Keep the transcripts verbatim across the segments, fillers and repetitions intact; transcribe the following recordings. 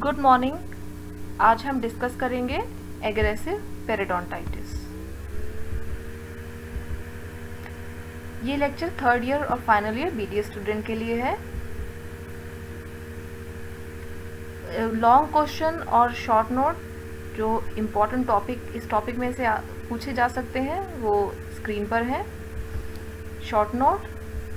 Good morning. आज हम discuss करेंगे एग्रेसिव पेरिडोंटाइटिस। ये लेक्चर थर्ड ईयर और फाइनल ईयर बीडीए स्टूडेंट के लिए है। लॉन्ग क्वेश्चन और शॉर्ट नोट जो इम्पोर्टेंट टॉपिक इस टॉपिक में से पूछे जा सकते हैं वो स्क्रीन पर है। Short note,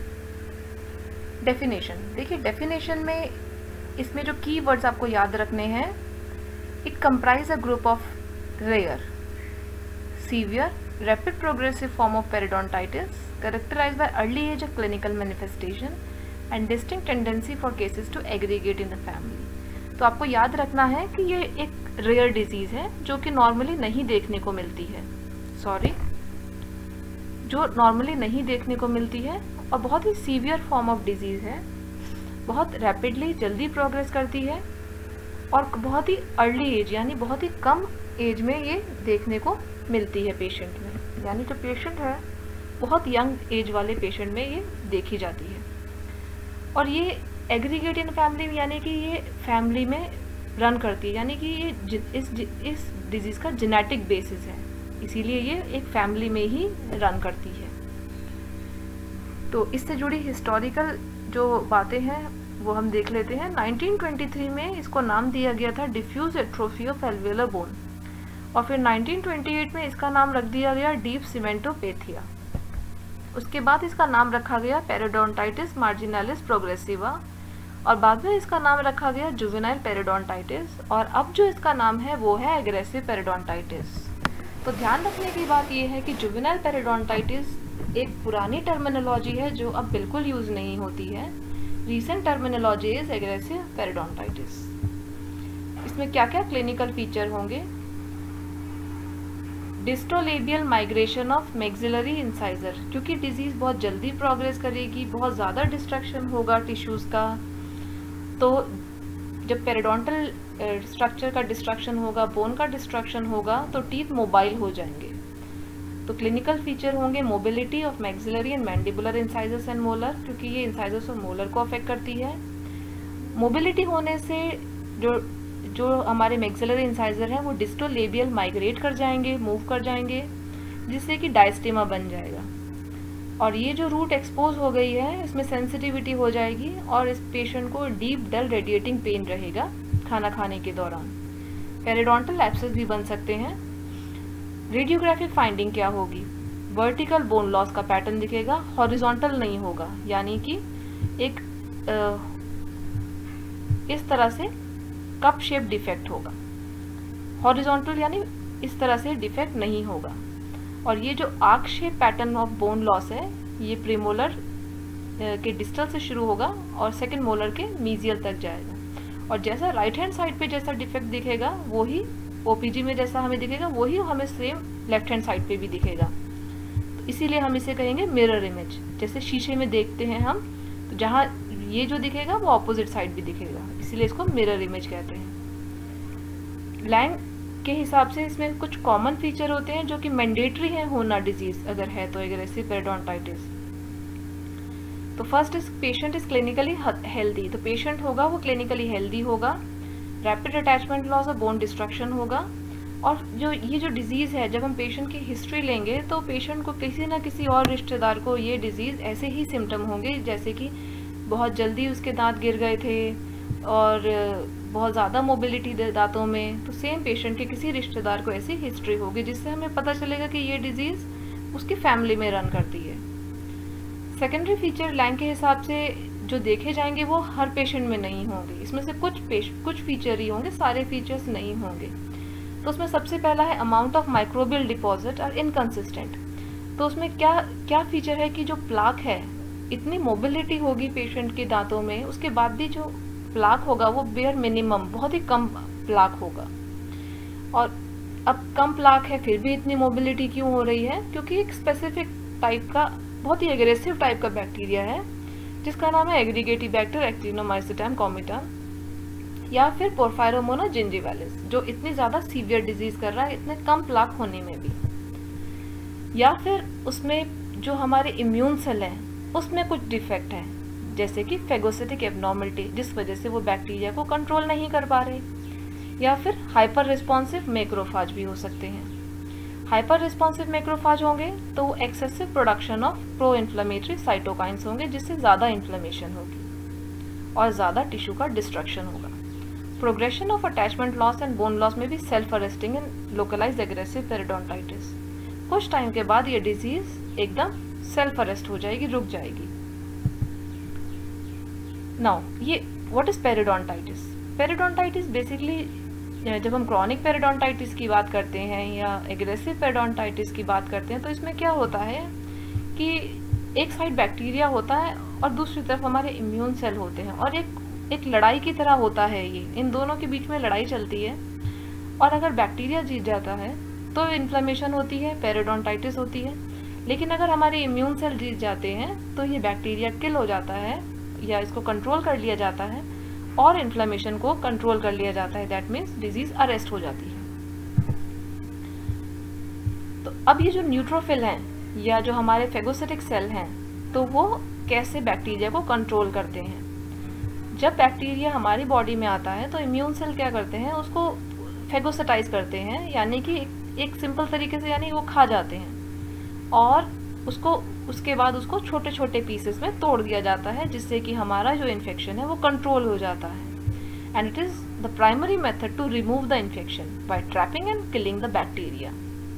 definition. देखिए डेफिनेशन में इसमें जो की वर्ड्स आपको याद रखने हैं, it comprise a group of rare severe rapid progressive form of periodontitis characterized by early age of clinical manifestation and distinct tendency for cases to aggregate in the family। तो आपको याद रखना है कि ये एक रेयर डिजीज है जो कि नॉर्मली नहीं देखने को मिलती है सॉरी जो नॉर्मली नहीं देखने को मिलती है और बहुत ही सीवियर फॉर्म ऑफ डिजीज है। बहुत रैपिडली जल्दी प्रोग्रेस करती है और बहुत ही अर्ली एज यानी बहुत ही कम एज में ये देखने को मिलती है पेशेंट में, यानी जो पेशेंट है बहुत यंग एज वाले पेशेंट में ये देखी जाती है। और ये एग्रीगेट इन फैमिली यानी कि ये फैमिली में रन करती है, यानी कि ये इस इस डिजीज़ का जेनेटिक बेसिस है, इसीलिए ये एक फैमिली में ही रन करती है। तो इससे जुड़ी हिस्टोरिकल जो बातें हैं वो हम देख लेते हैं। नाइनटीन ट्वेंटी थ्री में इसको नाम दिया गया था diffuse atrophy of alveolar bone और फिर नाइनटीन ट्वेंटी एट में इसका नाम रख दिया गया डीप सीमेंटोपैथिया। उसके बाद इसका नाम रखा गया पेरिडोंटाइटिस मार्जिनालिस प्रोग्रेसिवा और बाद में इसका नाम रखा गया जुवेनाइल पेरिडोंटाइटिस और अब जो इसका नाम है वो है एग्रेसिव पेरिडोंटाइटिस। तो ध्यान रखने की बात यह है कि जुवेनाइल पेरिडोंटाइटिस एक पुरानी टर्मिनोलॉजी है जो अब बिल्कुल यूज नहीं होती है। Recent terminology is aggressive periodontitis. इसमें क्या क्या क्लिनिकल फीचर होंगे? Distolabial migration of maxillary incisor, क्योंकि डिजीज बहुत जल्दी प्रोग्रेस करेगी, बहुत ज़्यादा डिस्ट्रक्शन होगा टिश्यूज़ का, तो जब पेरिडोंटल स्ट्रक्चर का डिस्ट्रक्शन होगा, बोन का डिस्ट्रक्शन होगा तो टीथ मोबाइल हो जाएंगे। तो क्लिनिकल फीचर होंगे mobility of maxillary and mandibular incisors and molar, क्योंकि ये इंसाइजर्स और मोलर को अफेक्ट करती है। मोबिलिटी होने से जो जो हमारे मैक्सिलरी इंसाइजर हैं वो डिस्टोलेबियल माइग्रेट कर जाएंगे, मूव कर जाएंगे, जिससे कि डायस्टेमा बन जाएगा और ये जो रूट एक्सपोज हो गई है इसमें सेंसिटिविटी हो जाएगी और इस पेशेंट को डीप डल रेडिएटिंग पेन रहेगा खाना खाने के दौरान। पेरिडोंटल एब्सेस भी बन सकते हैं। रेडियोग्राफिक फाइंडिंग क्या होगी? वर्टिकल बोन लॉस का पैटर्न दिखेगा, हॉरिजॉन्टल नहीं होगा, यानी कि एक आ, इस तरह से कप शेप डिफेक्ट होगा। हॉरिजॉन्टल यानी इस तरह से डिफेक्ट नहीं होगा। और ये जो arc shape pattern of bone loss है ये प्रीमोलर के डिस्टल से शुरू होगा और सेकंड मोलर के मीजियल तक जाएगा। और जैसा राइट हैंड साइड पे जैसा डिफेक्ट दिखेगा वही ओपीजी में जैसा हमें दिखेगा वही हमें सेम लेफ्ट हैंड साइड पे भी दिखेगा। तो इसीलिए हम इसे कहेंगे मिरर इमेज। जैसे शीशे में देखते हैं हम, तो जहाँ ये जो दिखेगा वो ऑपोजिट साइड भी दिखेगा, इसीलिए इसको मिरर इमेज कहते हैं। लैंग के हिसाब से इसमें कुछ कॉमन फीचर होते हैं जो कि मैंडेटरी है होना डिजीज अगर है तो एग्रेसिव पेरिडोंटाइटिस। तो first is patient is clinically healthy, तो पेशेंट होगा वो क्लिनिकली हेल्दी होगा। रैपिड अटैचमेंट लॉस और बोन डिस्ट्रक्शन होगा। और जो ये जो डिजीज़ है जब हम पेशेंट की हिस्ट्री लेंगे तो पेशेंट को किसी ना किसी और रिश्तेदार को ये डिजीज़ ऐसे ही सिम्टम होंगे, जैसे कि बहुत जल्दी उसके दांत गिर गए थे और बहुत ज़्यादा मोबिलिटी दांतों में, तो सेम पेशेंट के किसी रिश्तेदार को ऐसी हिस्ट्री होगी जिससे हमें पता चलेगा कि ये डिजीज़ उसकी फैमिली में रन करती है। सेकेंडरी फीचर लैंग के हिसाब से जो देखे जाएंगे वो हर पेशेंट में नहीं होंगे, इसमें से कुछ पेश कुछ फीचर ही होंगे, सारे फीचर्स नहीं होंगे। तो उसमें सबसे पहला है अमाउंट ऑफ माइक्रोबियल डिपॉजिट और इनकंसिस्टेंट। तो उसमें क्या क्या फीचर है कि जो प्लाक है, इतनी मोबिलिटी होगी पेशेंट के दांतों में, उसके बाद भी जो प्लाक होगा वो बेयर मिनिमम, बहुत ही कम प्लाक होगा। और अब कम प्लाक है फिर भी इतनी मोबिलिटी क्यों हो रही है? क्योंकि एक स्पेसिफिक टाइप का बहुत ही एग्रेसिव टाइप का बैक्टीरिया है जिसका नाम है एग्रीगेटिबैक्टर एक्टिनोमाइसिटम कॉमिटम या फिर पोरफायरोमोना जिंजिवालिस, जो इतनी ज़्यादा सीवियर डिजीज कर रहा है इतने कम प्लाक होने में भी। या फिर उसमें जो हमारे इम्यून सेल हैं उसमें कुछ डिफेक्ट है, जैसे कि फेगोसिटिक एबनॉर्मलिटी, जिस वजह से वो बैक्टीरिया को कंट्रोल नहीं कर पा रहे, या फिर हाइपर रिस्पॉन्सिव मैक्रोफाज भी हो सकते हैं। हाइपर रिस्पॉन्सिव मैक्रोफाज होंगे तो वो excessive production of pro inflammatory cytokines होंगे, जिससे ज़्यादा इन्फ्लेमेशन होगी और ज़्यादा टिश्यू का डिस्ट्रक्शन होगा। Progression of attachment loss and bone loss में भी self arresting in localized aggressive periodontitis. कुछ टाइम के बाद ये डिजीज एकदम सेल्फ अरेस्ट हो जाएगी, रुक जाएगी। नाउ ये what is periodontitis? Periodontitis basically जब हम क्रॉनिक पेरिडोंटाइटिस की बात करते हैं या एग्रेसिव पेरिडोंटाइटिस की बात करते हैं तो इसमें क्या होता है कि एक साइड बैक्टीरिया होता है और दूसरी तरफ हमारे इम्यून सेल होते हैं, और एक एक लड़ाई की तरह होता है ये, इन दोनों के बीच में लड़ाई चलती है। और अगर बैक्टीरिया जीत जाता है तो इन्फ्लेमेशन होती है, पेरिडोंटाइटिस होती है। लेकिन अगर हमारे इम्यून सेल जीत जाते हैं तो ये बैक्टीरिया किल हो जाता है या इसको कंट्रोल कर लिया जाता है और इन्फ्लेमेशन को कंट्रोल कर लिया जाता है। दैट मीन्स डिजीज अरेस्ट हो जाती है। तो अब ये जो न्यूट्रोफिल हैं या जो हमारे फेगोसिटिक सेल हैं, तो वो कैसे बैक्टीरिया को कंट्रोल करते हैं? जब बैक्टीरिया हमारी बॉडी में आता है तो इम्यून सेल क्या करते हैं, उसको फेगोसिटाइज करते हैं, यानी कि एक, एक सिंपल तरीके से यानी वो खा जाते हैं और उसको उसके बाद उसको छोटे छोटे पीसेस में तोड़ दिया जाता है, जिससे कि हमारा जो इन्फेक्शन है वो कंट्रोल हो जाता है। And it is the primary method to remove the infection by trapping and killing the bacteria.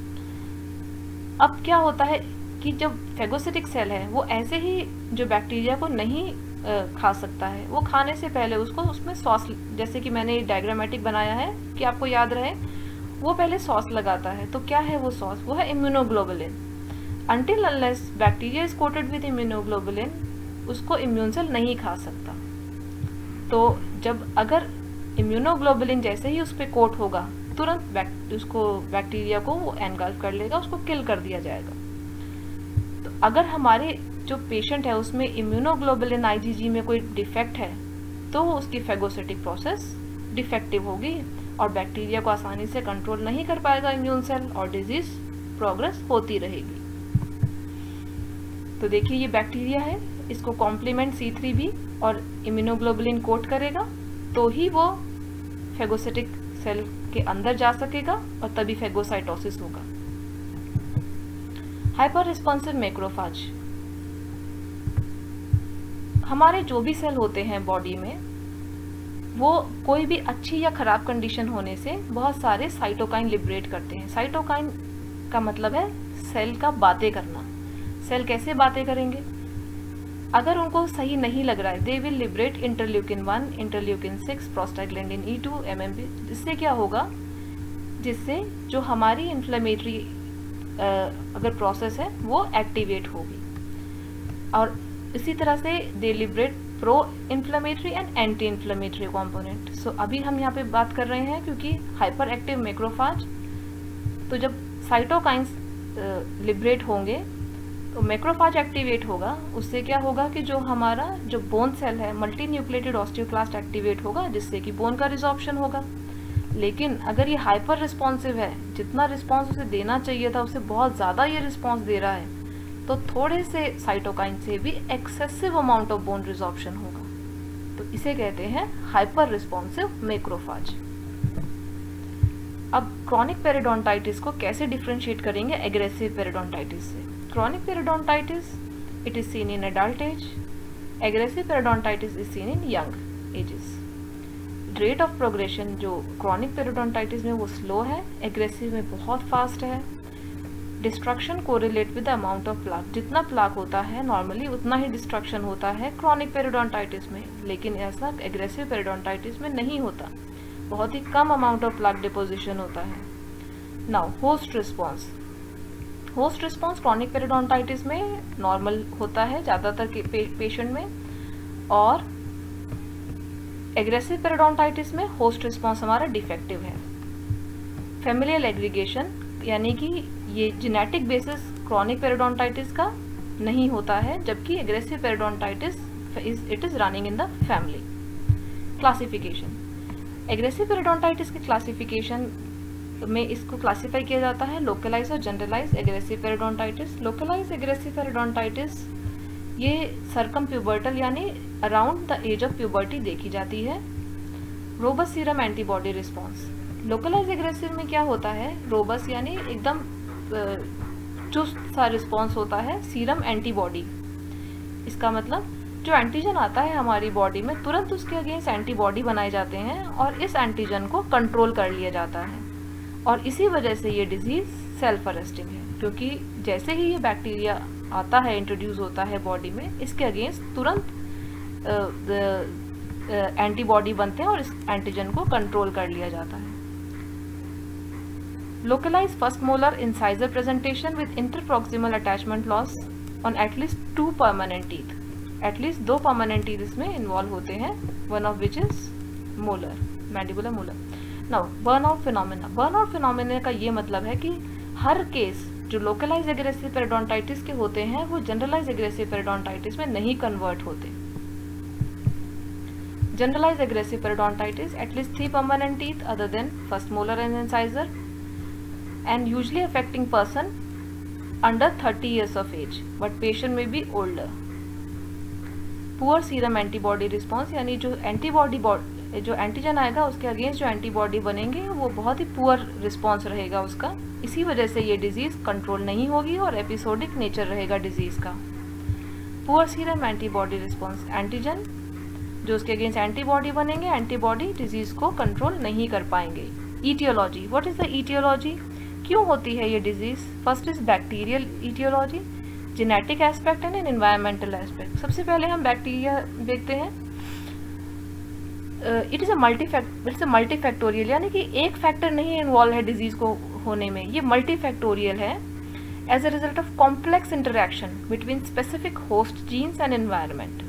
अब क्या होता है कि जब फेगोसिटिक सेल है वो ऐसे ही जो बैक्टीरिया को नहीं आ, खा सकता है, वो खाने से पहले उसको उसमें सॉस, जैसे कि मैंने डायग्रामेटिक बनाया है कि आपको याद रहे, वो पहले सॉस लगाता है। तो क्या है वो सॉस? वो है immunoglobulin. Until unless bacteria is coated with immunoglobulin, उसको इम्यून सेल नहीं खा सकता। तो जब अगर इम्यूनोग्लोबुलिन जैसे ही उस पर कोट होगा, तुरंत बैक, उसको बैक्टीरिया को वो एनगल्फ कर लेगा, उसको किल कर दिया जाएगा। तो अगर हमारे जो पेशेंट है उसमें इम्यूनोग्लोबुलिन आईजीजी में कोई डिफेक्ट है तो उसकी फेगोसिटिक प्रोसेस डिफेक्टिव होगी और बैक्टीरिया को आसानी से कंट्रोल नहीं कर पाएगा इम्यून सेल और डिजीज प्रोग्रेस होती रहेगी। तो देखिए ये बैक्टीरिया है, इसको कॉम्प्लीमेंट सी थ्री भी और इम्यूनोग्लोबुलिन कोट करेगा तो ही वो फेगोसिटिक सेल के अंदर जा सकेगा और तभी फेगोसाइटोसिस होगा। हाइपर रिस्पॉन्सिव मैक्रोफाज, हमारे जो भी सेल होते हैं बॉडी में, वो कोई भी अच्छी या खराब कंडीशन होने से बहुत सारे साइटोकाइन लिबरेट करते हैं। साइटोकाइन का मतलब है सेल का बातें करना। सेल कैसे बातें करेंगे? अगर उनको सही नहीं लग रहा है, they will liberate interleukin one, interleukin six, prostaglandin E two, MMP. जिससे क्या होगा, जिससे जो हमारी इन्फ्लेमेटरी अगर प्रोसेस है वो एक्टिवेट होगी। और इसी तरह से they liberate pro inflammatory and anti inflammatory component. So अभी हम यहाँ पे बात कर रहे हैं क्योंकि हाइपर एक्टिव मैक्रोफाज, तो जब साइटोकाइंस लिबरेट होंगे तो मैक्रोफाज एक्टिवेट होगा। उससे क्या होगा कि जो हमारा जो बोन सेल है, मल्टी न्यूक्लिएटेड ऑस्टियोक्लास्ट एक्टिवेट होगा, जिससे कि बोन का रिजॉर्प्शन होगा। लेकिन अगर ये हाइपर रिस्पॉन्सिव है, जितना रिस्पॉन्स उसे देना चाहिए था उससे बहुत ज़्यादा ये रिस्पॉन्स दे रहा है, तो थोड़े से साइटोकाइन से भी excessive amount of bone resorption होगा। तो इसे कहते हैं हाइपर रिस्पॉन्सिव मैक्रोफाज। अब क्रॉनिक पेरिडोंटाइटिस को कैसे डिफरेंशिएट करेंगे एग्रेसिव पेरिडोंटाइटिस से? Chronic periodontitis it is seen in adult age, aggressive periodontitis is seen in young ages. Rate of progression जो क्रॉनिक पेरिडोंटाइटिस में वो स्लो है, एग्रेसिव में बहुत फास्ट है। Destruction correlate with the amount of plaque, जितना plaque होता है नॉर्मली उतना ही डिस्ट्रक्शन होता है क्रॉनिक पेरिडोंटाइटिस में, लेकिन ऐसा एग्रेसिव पेरिडोंटाइटिस में नहीं होता, बहुत ही कम अमाउंट ऑफ प्लाक डिपोजिशन होता है। Now host response, host response chronic periodontitis में नॉर्मल होता है ज़्यादातर के पे, पेशेंट में, और एग्रेसिव पेरिडोंटाइटिस में होस्ट रिस्पॉन्स हमारा डिफेक्टिव है। फैमिलियल एग्रीगेशन, यानी कि ये जेनेटिक बेसिस क्रॉनिक पेरिडोंटाइटिस का नहीं होता है, जबकि aggressive periodontitis it is running in the family. Classification, aggressive periodontitis की क्लासिफिकेशन में इसको क्लासिफाई किया जाता है लोकलाइज और generalize aggressive periodontitis. Localize aggressive periodontitis ये सरकम प्यूबर्टल यानी around the age of puberty देखी जाती है। Robust serum antibody response, localize aggressive में क्या होता है, रोबस्ट यानी एकदम चुस्त सा रिस्पॉन्स होता है सीरम एंटीबॉडी। इसका मतलब जो एंटीजन आता है हमारी बॉडी में तुरंत उसके अगेंस्ट एंटीबॉडी बनाए जाते हैं और इस एंटीजन को कंट्रोल कर लिया जाता है, और इसी वजह से ये डिजीज सेल्फ अरेस्टिंग है, क्योंकि जैसे ही ये बैक्टीरिया आता है, इंट्रोड्यूस होता है बॉडी में, इसके अगेंस्ट तुरंत एंटीबॉडी बनते हैं और इस एंटीजन को कंट्रोल कर लिया जाता है। Localize first molar incisor presentation with interproximal attachment loss on at least two permanent teeth, at least दो परमानेंट टीथ इसमें इन्वॉल्व होते हैं, one of which is molar, mandibular molar. Now burnout phenomena, burnout phenomena का ये मतलब है कि हर केस जो लोकलाइज एग्रेसिव पेरिडोंटाइटिस के होते हैं वो जनरलाइज एग्रेसिव पेरिडोंटाइटिस में नहीं कन्वर्ट होते। Generalize aggressive periodontitis at least three permanent teeth other than first molar and incisor and usually affecting person under thirty years of age, but patient may be older. Poor serum antibody response, यानी जो antibody जो antigen आएगा उसके against जो antibody बनेंगे वो बहुत ही poor response रहेगा उसका, इसी वजह से ये डिजीज कंट्रोल नहीं होगी और एपिसोडिक नेचर रहेगा डिजीज का। Poor serum antibody response, antigen जो उसके अगेंस्ट एंटीबॉडी बनेंगे, एंटीबॉडी डिजीज को कंट्रोल नहीं कर पाएंगे। Etiology, what is the etiology, क्यों होती है ये disease? First is bacterial etiology, genetic aspect and environmental aspect. सबसे पहले हम बैक्टीरिया देखते हैं। It is a multi fact it's a multifactorial, यानी कि एक फैक्टर नहीं इन्वॉल्व है डिजीज को होने में, ये मल्टी फैक्टोरियल है as a result of complex interaction between specific host genes and environment.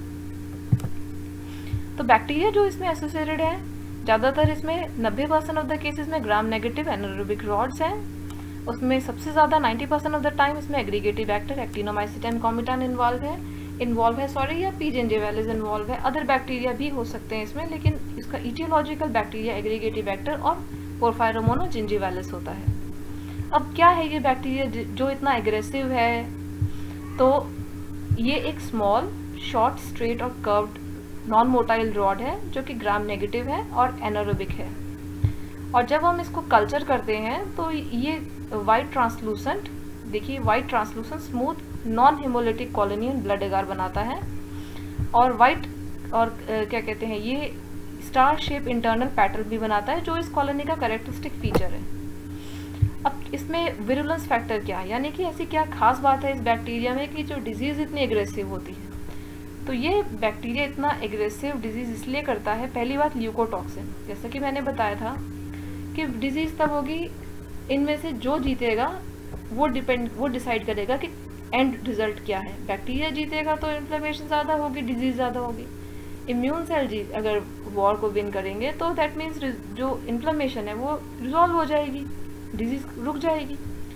तो बैक्टीरिया जो इसमें एसोसिएटेड है, ज़्यादातर इसमें नब्बे परसेंट ऑफ द केसेस में ग्राम नेगेटिव एनारोबिक रॉड्स हैं, उसमें सबसे ज़्यादा ninety percent of the time इसमें aggregatibacter actinomycetemcomitans involve है इन्वॉल्व है सॉरी या पी जिंजिवालिस इन्वॉल्व है। अदर बैक्टीरिया भी हो सकते हैं इसमें, लेकिन इसका इटियोलॉजिकल बैक्टीरिया एग्रीगेटिव एक्टर और पोरफायरोमोना जिंजिवालिस होता है। अब क्या है ये बैक्टीरिया जो इतना एग्रेसिव है? तो ये एक स्मॉल शॉर्ट स्ट्रेट और कर्व्ड नॉन मोटाइल रॉड है जो कि ग्राम नेगेटिव है और एनारोबिक है, और जब हम इसको कल्चर करते हैं तो ये वाइट ट्रांसलूसेंट, देखिए white translucent smooth non haemolytic colony on blood agar बनाता है, और वाइट और uh, क्या कहते हैं ये स्टार शेप इंटरनल पैटर्न भी बनाता है जो इस कॉलोनी का कैरेक्टरिस्टिक फीचर है। अब इसमें विरुलेंस फैक्टर क्या है, यानी कि ऐसी क्या खास बात है इस बैक्टीरिया में कि जो डिजीज इतनी एग्रेसिव होती है? तो ये बैक्टीरिया इतना एग्रेसिव डिजीज इसलिए करता है, पहली बात ल्यूकोटॉक्सिन, जैसा कि मैंने बताया था कि डिजीज तब होगी इनमें से जो जीतेगा वो डिपेंड वो डिसाइड करेगा कि एंड रिजल्ट क्या है। बैक्टीरिया जीतेगा तो इन्फ्लेमेशन ज़्यादा होगी, डिजीज ज़्यादा होगी। इम्यून सेल जीत अगर वॉर को विन करेंगे तो दैट मीन्स जो इन्फ्लेमेशन है वो रिजॉल्व हो जाएगी, डिजीज रुक जाएगी।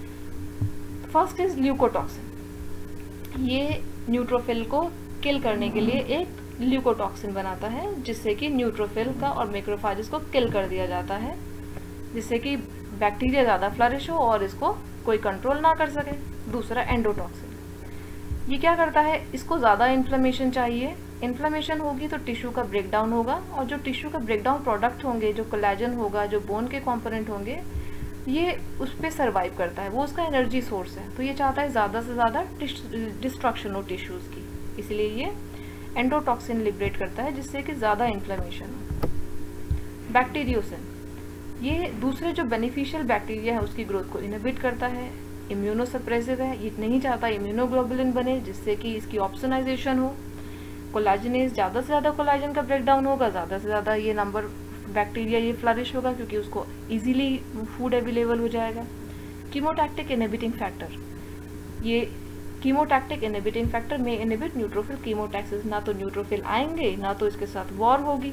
फर्स्ट इज ल्यूकोटॉक्सिन, ये न्यूट्रोफिल को किल करने के लिए एक ल्यूकोटॉक्सिन बनाता है जिससे कि न्यूट्रोफिल का और मैक्रोफेजेस को किल कर दिया जाता है, जिससे कि बैक्टीरिया ज़्यादा फ्लरिश हो और इसको कोई कंट्रोल ना कर सके। दूसरा एंडोटॉक्सिन, ये क्या करता है, इसको ज़्यादा इन्फ्लेमेशन चाहिए, इन्फ्लेमेशन होगी तो टिश्यू का ब्रेकडाउन होगा, और जो टिश्यू का ब्रेकडाउन प्रोडक्ट होंगे, जो कोलेजन होगा, जो बोन के कंपोनेंट होंगे, ये उस पर सर्वाइव करता है, वो उसका एनर्जी सोर्स है। तो ये चाहता है ज़्यादा से ज़्यादा डिस्ट्रक्शन हो टिश्यूज़ की, इसलिए ये एंडोटॉक्सिन लिबरेट करता है जिससे कि ज़्यादा इन्फ्लेमेशन हो। बैक्टीरियोसिन, ये दूसरे जो बेनिफिशियल बैक्टीरिया है उसकी ग्रोथ को इनहिबिट करता है, इम्यूनोसप्रेसिव है, ये नहीं चाहता इम्यूनोग्लोबुलिन बने जिससे कि इसकी ऑप्सोनाइजेशन हो। कोलाजनेज, ज़्यादा से ज़्यादा कोलाजन का ब्रेकडाउन होगा, ज़्यादा से ज़्यादा ये नंबर बैक्टीरिया ये फ्लरिश होगा क्योंकि उसको इजीली फूड अवेलेबल हो जाएगा। कीमोटैक्टिक इनहिबिटिंग फैक्टर, ये कीमोटैक्टिक इनहिबिटिंग फैक्टर में इनहिबिट न्यूट्रोफिल कीमोटैक्सिस, ना तो न्यूट्रोफिल आएंगे ना तो इसके साथ वॉर होगी।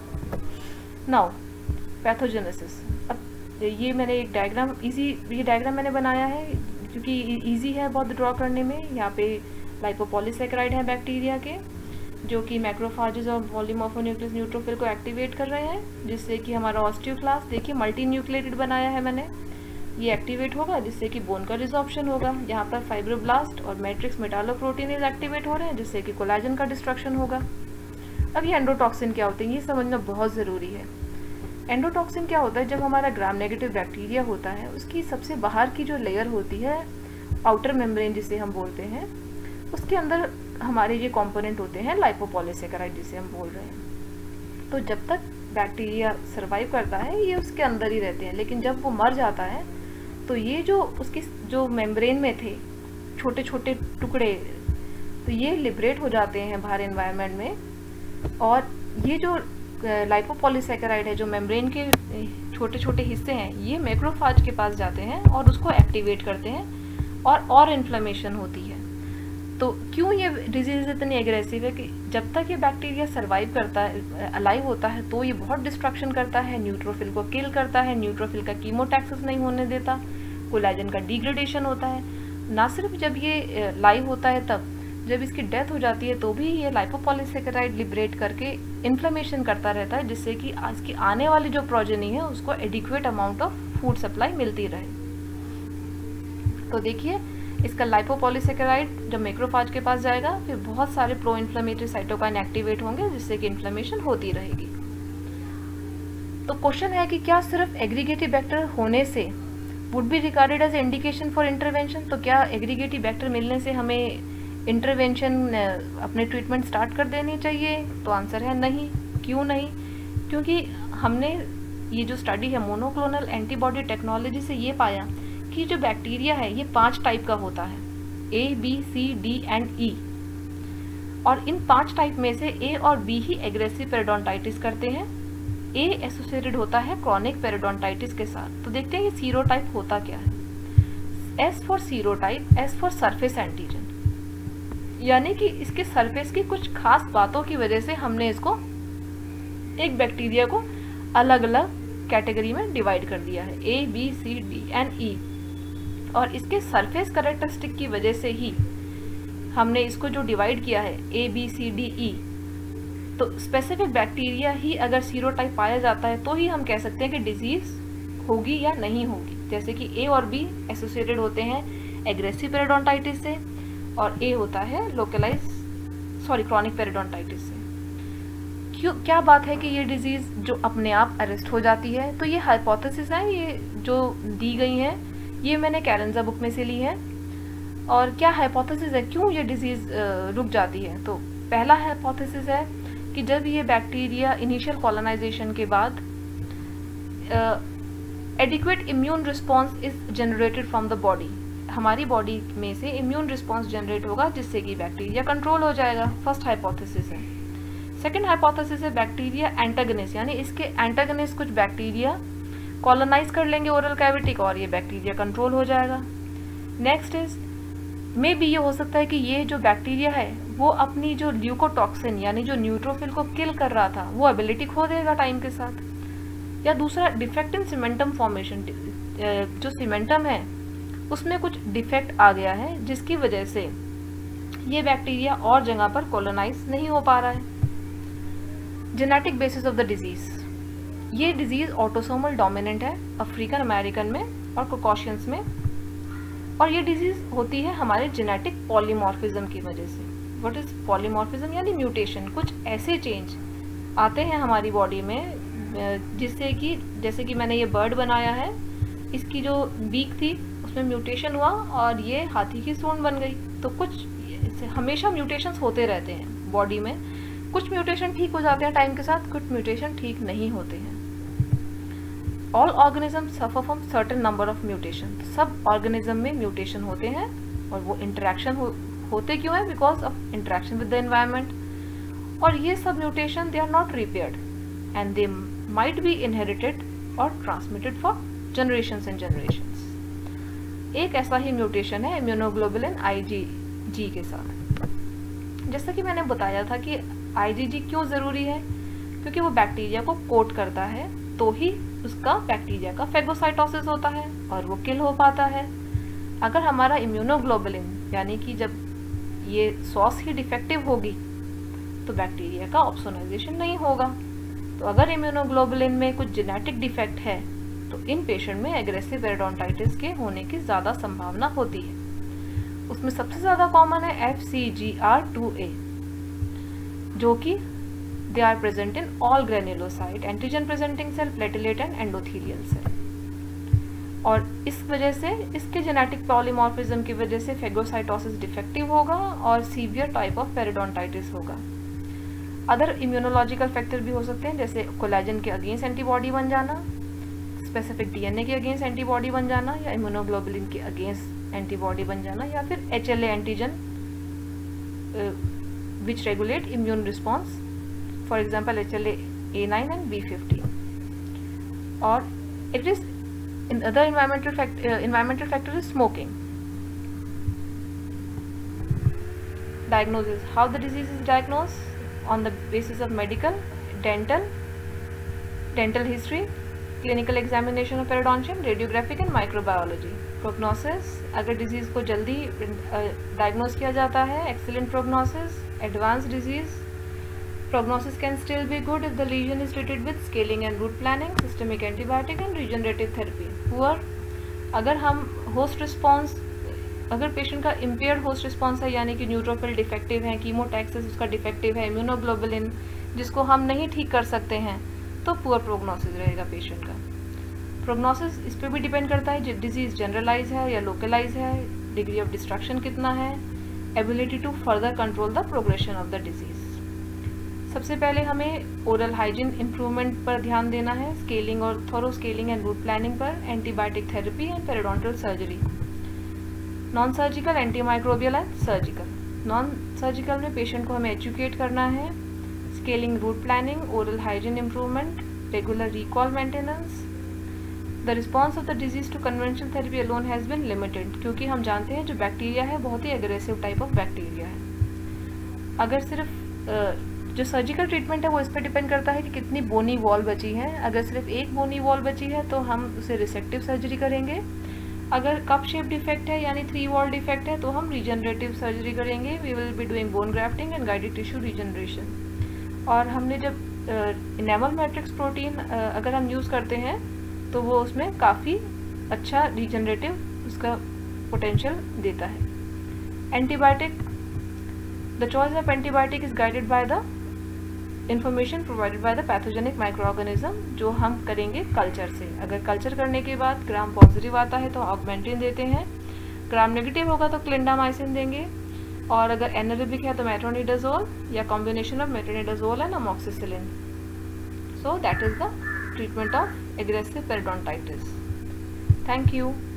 नाउ पैथोजेनेसिस, अब ये मैंने एक डायग्राम इजी ये डायग्राम मैंने बनाया है क्योंकि इजी है बहुत ड्रॉ करने में। यहाँ पे लाइपोपॉलीसैकेराइड है बैक्टीरिया के जो कि मैक्रोफेजेस और पॉलीमॉर्फोन्यूक्लियस न्यूट्रोफिल को एक्टिवेट कर रहे हैं जिससे कि हमारा ऑस्टियोक्लास्ट, देखिए मल्टी न्यूक्लिएटेड बनाया है मैंने, ये एक्टिवेट होगा जिससे कि बोन का रिजॉर्प्शन होगा। यहाँ पर फाइब्रोब्लास्ट और मैट्रिक्स मेटालोप्रोटीनेज एक्टिवेट हो रहे हैं जिससे कि कोलाजन का डिस्ट्रक्शन होगा। अब ये एंडोटॉक्सिन क्या होते हैं, ये समझना बहुत ज़रूरी है। एंडोटॉक्सिन क्या होता है, जब हमारा ग्राम नेगेटिव बैक्टीरिया होता है उसकी सबसे बाहर की जो लेयर होती है, आउटर मेम्ब्रेन जिसे हम बोलते हैं, उसके अंदर हमारे ये कंपोनेंट होते हैं लाइपोपॉलीसेकेराइड जिसे हम बोल रहे हैं। तो जब तक बैक्टीरिया सर्वाइव करता है ये उसके अंदर ही रहते हैं, लेकिन जब वो मर जाता है तो ये जो उसकी जो मेम्ब्रेन में थे छोटे छोटे टुकड़े, तो ये लिबरेट हो जाते हैं बाहर एनवायरनमेंट में, और ये जो लाइपोपॉलीसेकेराइड है, जो मेम्ब्रेन के छोटे छोटे हिस्से हैं, ये मैक्रोफाज के पास जाते हैं और उसको एक्टिवेट करते हैं और और इन्फ्लेमेशन होती है। तो क्यों ये डिजीज इतनी एग्रेसिव है कि जब तक ये बैक्टीरिया सर्वाइव करता है, अलाइव होता है, तो ये बहुत डिस्ट्रक्शन करता है, न्यूट्रोफिल को किल करता है, न्यूट्रोफिल का कीमोटैक्सिस नहीं होने देता, कोलेजन का डिग्रेडेशन होता है। ना सिर्फ जब ये लाइव होता है, तब जब इसकी डेथ हो जाती है तो भी ये लाइपोपॉलीसेकेराइड लिबरेट करके इन्फ्लेमेशन करता रहता है, जिससे कि आज की आने वाली जो प्रोजेनी है उसको adequate amount of food supply मिलती रहे। तो देखिए, इसका लाइपोपॉलीसेकेराइड जब मैक्रोफाज के पास जाएगा, फिर बहुत सारे प्रो इन्फ्लेमेटरी साइटोकाइन एक्टिवेट होंगे, जिससे कि इन्फ्लेमेशन होती रहेगी। तो क्वेश्चन है कि क्या सिर्फ एग्रीगेटिव बैक्टर होने से would be regarded as indication for intervention? तो क्या एग्रीगेटिव बैक्टर मिलने से हमें इंटरवेंशन अपने ट्रीटमेंट स्टार्ट कर देनी चाहिए? तो आंसर है नहीं। क्यों नहीं? क्योंकि हमने ये जो स्टडी है मोनोक्लोनल एंटीबॉडी टेक्नोलॉजी से ये पाया कि जो बैक्टीरिया है ये पांच टाइप का होता है, A B C D and E, और इन पांच टाइप में से ए और बी ही एग्रेसिव पेरिडोंटाइटिस करते हैं। ए एसोसिएटेड होता है क्रॉनिक पेरिडोंटाइटिस के साथ। तो देखते हैं ये सीरोटाइप होता क्या है। S for serotype, S for surface antigen, यानी कि इसके सरफेस की कुछ खास बातों की वजह से हमने इसको एक बैक्टीरिया को अलग अलग कैटेगरी में डिवाइड कर दिया है, A B C D and E, और इसके सरफेस कैरेक्टरिस्टिक की वजह से ही हमने इसको जो डिवाइड किया है A B C D E. तो स्पेसिफिक बैक्टीरिया ही अगर सीरोटाइप पाया जाता है तो ही हम कह सकते हैं कि डिजीज होगी या नहीं होगी। जैसे कि ए और बी एसोसिएटेड होते हैं एग्रेसिव पेरिडोंटाइटिस से, और ए होता है लोकलाइज सॉरी क्रॉनिक पेरिडोंटाइटिस से। क्यों, क्या बात है कि ये डिजीज जो अपने आप अरेस्ट हो जाती है? तो ये हाइपोथेसिस है, ये जो दी गई हैं ये मैंने कैरेंजा बुक में से ली है। और क्या हाइपोथेसिस है क्यों ये डिजीज रुक जाती है? तो पहला हाइपोथेसिस है कि जब ये बैक्टीरिया इनिशियल कॉलोनाइजेशन के बाद adequate immune response is generated from the body, हमारी बॉडी में से इम्यून रिस्पॉन्स जनरेट होगा जिससे कि बैक्टीरिया कंट्रोल हो जाएगा। फर्स्ट हाइपोथेसिस है। सेकेंड हाइपोथेसिस है बैक्टीरिया एंटागनिस्ट, यानी इसके एंटागनिस्ट कुछ बैक्टीरिया कॉलोनाइज कर लेंगे ओरल कैविटी को और ये बैक्टीरिया कंट्रोल हो जाएगा। नेक्स्ट इज मे बी ये हो सकता है कि ये जो बैक्टीरिया है वो अपनी जो ल्यूकोटॉक्सिन यानी जो न्यूट्रोफिल को किल कर रहा था वो एबिलिटी खो देगा टाइम के साथ। या दूसरा डिफेक्ट इन सीमेंटम फॉर्मेशन, जो सीमेंटम है उसमें कुछ डिफेक्ट आ गया है जिसकी वजह से ये बैक्टीरिया और जगह पर कॉलोनाइज नहीं हो पा रहा है। Genetic basis of the disease, ये डिजीज ऑटोसोमल डोमिनेंट है अफ्रीकन अमेरिकन में और कोकॉशियंस में, और ये डिजीज होती है हमारे जेनेटिक पॉलीमॉर्फिज्म की वजह से। What is polymorphism? यानी म्यूटेशन। कुछ ऐसे चेंज आते हैं हमारी बॉडी में जिससे कि जैसे कि मैंने ये बर्ड बनाया है, इसकी जो बीक थी उसमें म्यूटेशन हुआ और ये हाथी की सूंड बन गई। तो कुछ हमेशा म्यूटेशंस होते रहते हैं बॉडी में। कुछ म्यूटेशन ठीक हो जाते हैं टाइम के साथ, कुछ म्यूटेशन ठीक नहीं होते हैं। All organism suffer from certain number of mutation, सब ऑर्गेनिज्म में म्यूटेशन होते हैं और वो इंटरेक्शन हो, होते क्यों है? Because of interaction with the environment. और ये सब mutation they are not repaired and they might be inherited और transmitted for generations and generations. एक ऐसा ही म्यूटेशन है इम्यूनोग्लोबुलिन आईजीजी के साथ। जैसा कि मैंने बताया था कि आईजीजी क्यों ज़रूरी है, क्योंकि वो बैक्टीरिया को कोट करता है तो ही उसका बैक्टीरिया का फेगोसाइटोसिस होता है और वो किल हो पाता है। अगर हमारा इम्यूनोग्लोबुलिन यानी कि जब ये सॉस ही डिफेक्टिव होगी तो बैक्टीरिया का ऑप्सोनाइजेशन नहीं होगा। तो अगर इम्यूनोग्लोबुलिन में कुछ जेनेटिक डिफेक्ट है तो इन पेशेंट में एग्रेसिव पेरिडोंटाइटिस के होने की ज़्यादा संभावना होती है। उसमें सबसे ज़्यादा कॉमन है F C G R two A, जो कि they are present in all granulocyte, antigen presenting cell, platelet and endothelial cell. और इस वजह से, इसके जेनेटिक पॉलीमॉर्फिज्म की वजह से फेगोसाइटोसिस डिफेक्टिव होगा और सीवियर टाइप ऑफ पेरिडोंटाइटिस होगा। अदर इम्यूनोलॉजिकल फैक्टर भी हो सकते हैं, जैसे कोलेजन के अगेंस्ट एंटीबॉडी बन जाना, स्पेसिफिक डीएनए के अगेंस्ट एंटीबॉडी बन जाना, या इम्यूनोग्लोबुलिन के अगेंस्ट एंटीबॉडी बन जाना, या फिर HLA antigen which regulate immune response, for example HLA A nine and B fifteen. और it is in other environmental fact uh, environmental factor is smoking. Diagnosis: how the disease is diagnosed on the basis of medical, dental dental history, clinical examination of periodontium, radiographic and microbiology. Prognosis: अगर disease को जल्दी diagnose किया जाता है, excellent prognosis. Advanced disease, prognosis can still be good if the lesion is treated with scaling and root planning, systemic antibiotic and regenerative therapy. Poor, अगर हम host response, अगर patient का impaired host response है, यानी कि neutrophil defective है, chemotaxis उसका defective है, इम्यूनोग्लोबुलिन जिसको हम नहीं ठीक कर सकते हैं, तो पुअर प्रोग्नोसिस रहेगा पेशेंट का। प्रोग्नोसिस इस पर भी डिपेंड करता है डिजीज जनरलाइज है या लोकलाइज है, डिग्री ऑफ डिस्ट्रक्शन कितना है, ability to further control the progression of the disease. सबसे पहले हमें ओरल हाइजीन इम्प्रूवमेंट पर ध्यान देना है, स्केलिंग और thorough scaling and root planning पर, antibiotic therapy and periodontal surgery. Non surgical, anti microbial and surgical. Non surgical में पेशेंट को हमें एजुकेट करना है, scaling, root planning, oral hygiene improvement, regular recall maintenance. The response of the disease to conventional therapy alone has been limited, क्योंकि हम जानते हैं जो बैक्टीरिया है बहुत ही एग्रेसिव टाइप ऑफ बैक्टीरिया है। अगर सिर्फ uh, जो सर्जिकल ट्रीटमेंट है वो इस पर डिपेंड करता है कि कितनी बोनी वॉल बची है। अगर सिर्फ एक बोनी वॉल बची है तो हम उसे रिसेक्टिव सर्जरी करेंगे। अगर कप शेप डिफेक्ट है यानी थ्री वॉल डिफेक्ट है तो हम रीजनरेटिव सर्जरी करेंगे। We will be doing bone grafting and guided tissue regeneration. और हमने जब इनेमल मैट्रिक्स प्रोटीन अगर हम यूज़ करते हैं तो वो उसमें काफ़ी अच्छा रीजनरेटिव उसका पोटेंशियल देता है। Antibiotic, the choice of antibiotic is guided by the information provided by the pathogenic micro organism, जो हम करेंगे कल्चर से। अगर कल्चर करने के बाद ग्राम पॉजिटिव आता है तो ऑगमेंटिन देते हैं, ग्राम नेगेटिव होगा तो क्लिंडामाइसिन देंगे, और अगर एनारेबिक है तो मेट्रोनिडाजोल या combination of metronidazole and amoxicillin. So that is the treatment of aggressive periodontitis. Thank you.